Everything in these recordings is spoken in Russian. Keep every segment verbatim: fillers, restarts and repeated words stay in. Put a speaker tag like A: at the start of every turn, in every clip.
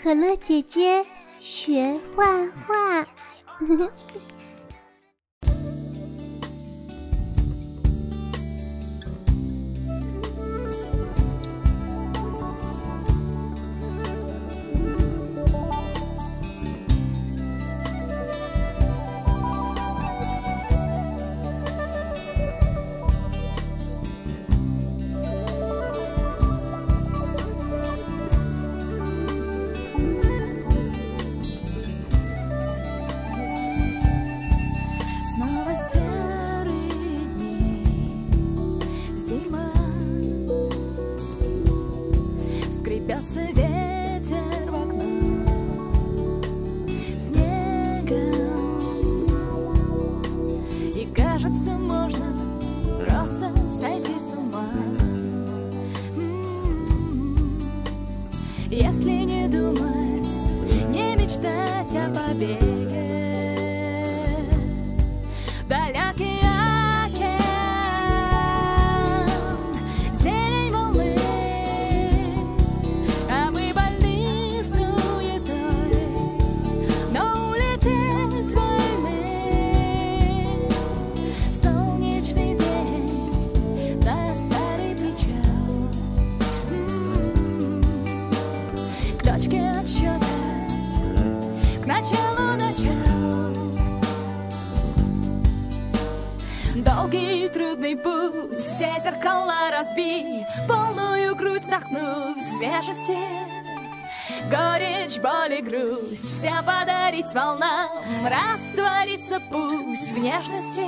A: 可乐姐姐学画画。
B: Снова серые дни, зима, скребется ветер в окно снегом, и кажется, можно просто сойти с ума, если не думать, не мечтать о побеге. Далекий океан, зелень волны, а мы больны суетой, но улететь с войны в солнечный день до старый причал, к точке отсчета, к началу начала. Долгий и трудный путь, все зеркала разбить, полную грудь вдохнуть свежести, горечь, боль и грусть, все подарить волнам, раствориться пусть в нежности.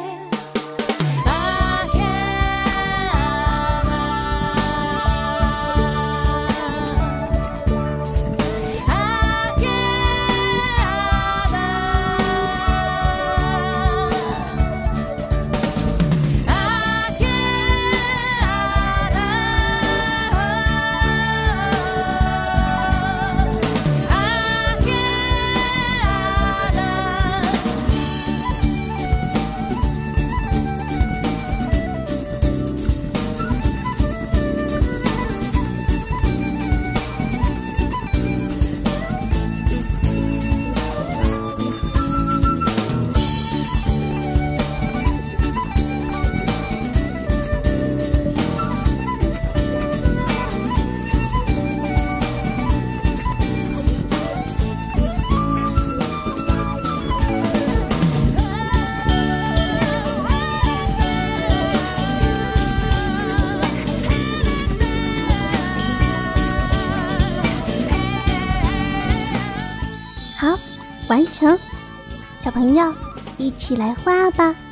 A: 好，完成，小朋友一起来画吧。